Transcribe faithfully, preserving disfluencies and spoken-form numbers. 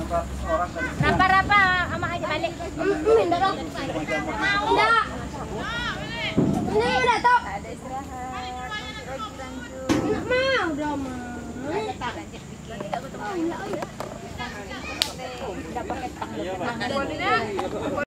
ratus orang kan. Rapa-rapa sama aja balik. Enggak dong. Enggak. Ini udah top. Ada istirahat. Nanti lagi lanjut. Enggak mau drama. Ada tak lanjut bikin. Udah pakai tang.